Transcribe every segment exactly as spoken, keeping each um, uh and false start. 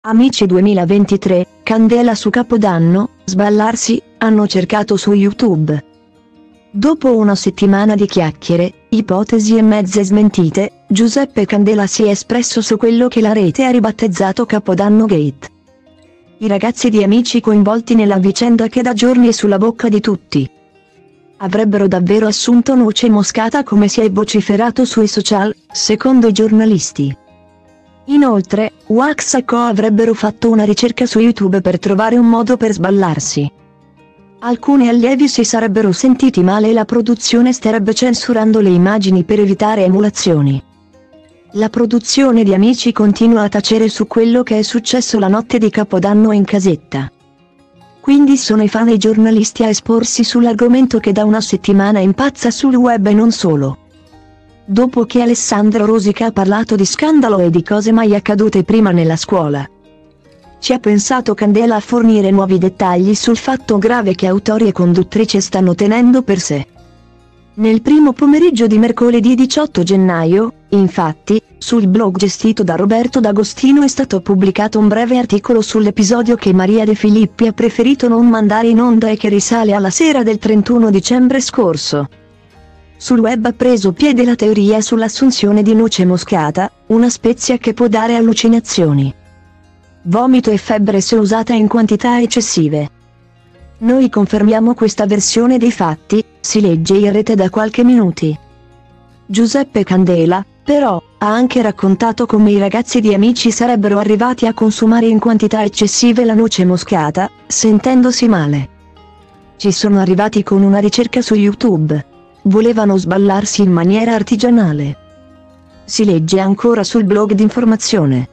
Amici duemilaventitré, candela su Capodanno, sballarsi, hanno cercato su YouTube. Dopo una settimana di chiacchiere, ipotesi e mezze smentite, Giuseppe Candela si è espresso su quello che la rete ha ribattezzato Capodanno Gate. I ragazzi di Amici coinvolti nella vicenda che da giorni è sulla bocca di tutti. Avrebbero davvero assunto noce moscata come si è vociferato sui social, secondo i giornalisti. Inoltre, Wax e Co avrebbero fatto una ricerca su YouTube per trovare un modo per sballarsi. Alcuni allievi si sarebbero sentiti male e la produzione starebbe censurando le immagini per evitare emulazioni. La produzione di Amici continua a tacere su quello che è successo la notte di Capodanno in casetta. Quindi sono i fan e i giornalisti a esporsi sull'argomento che da una settimana impazza sul web e non solo. Dopo che Alessandro Rosica ha parlato di scandalo e di cose mai accadute prima nella scuola, ci ha pensato Candela a fornire nuovi dettagli sul fatto grave che autori e conduttrici stanno tenendo per sé. Nel primo pomeriggio di mercoledì diciotto gennaio, infatti, sul blog gestito da Roberto D'Agostino è stato pubblicato un breve articolo sull'episodio che Maria De Filippi ha preferito non mandare in onda e che risale alla sera del trentuno dicembre scorso. Sul web ha preso piede la teoria sull'assunzione di noce moscata, una spezia che può dare allucinazioni, vomito e febbre se usata in quantità eccessive. Noi confermiamo questa versione dei fatti, si legge in rete da qualche minuti. Giuseppe Candela, però, ha anche raccontato come i ragazzi di Amici sarebbero arrivati a consumare in quantità eccessive la noce moscata, sentendosi male. Ci sono arrivati con una ricerca su YouTube. Volevano sballarsi in maniera artigianale. Si legge ancora sul blog d'informazione.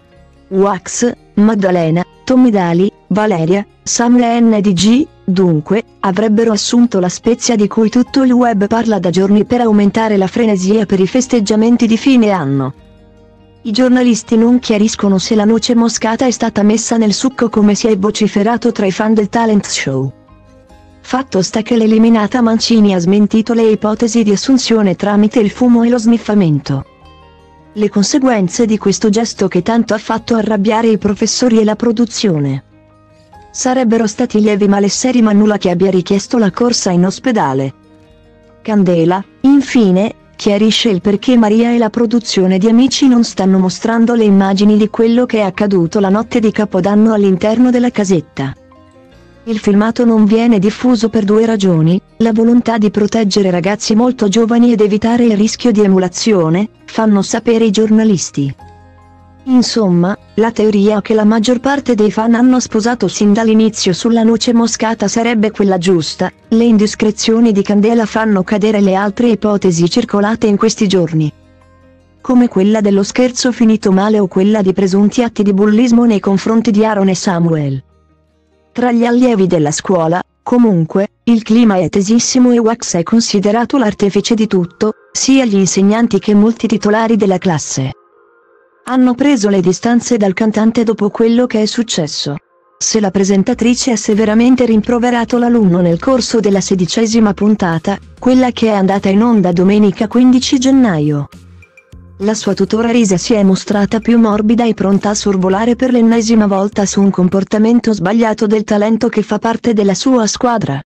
Wax, Maddalena, Tommy Daly, Valeria, Samuel N D G, dunque, avrebbero assunto la spezia di cui tutto il web parla da giorni per aumentare la frenesia per i festeggiamenti di fine anno. I giornalisti non chiariscono se la noce moscata è stata messa nel succo come si è vociferato tra i fan del talent show. Fatto sta che l'eliminata Mancini ha smentito le ipotesi di assunzione tramite il fumo e lo sniffamento. Le conseguenze di questo gesto che tanto ha fatto arrabbiare i professori e la produzione sarebbero stati lievi male seri, ma nulla che abbia richiesto la corsa in ospedale. Candela, infine, chiarisce il perché Maria e la produzione di Amici non stanno mostrando le immagini di quello che è accaduto la notte di Capodanno all'interno della casetta. Il filmato non viene diffuso per due ragioni: la volontà di proteggere ragazzi molto giovani ed evitare il rischio di emulazione, fanno sapere i giornalisti. Insomma, la teoria che la maggior parte dei fan hanno sposato sin dall'inizio sulla noce moscata sarebbe quella giusta. Le indiscrezioni di Candela fanno cadere le altre ipotesi circolate in questi giorni, come quella dello scherzo finito male o quella di presunti atti di bullismo nei confronti di Aaron e Samuel. Tra gli allievi della scuola, comunque, il clima è tesissimo e Wax è considerato l'artefice di tutto, sia gli insegnanti che molti titolari della classe hanno preso le distanze dal cantante dopo quello che è successo. Se la presentatrice ha severamente rimproverato l'alunno nel corso della sedicesima puntata, quella che è andata in onda domenica quindici gennaio, la sua tutora Risa si è mostrata più morbida e pronta a sorvolare per l'ennesima volta su un comportamento sbagliato del talento che fa parte della sua squadra.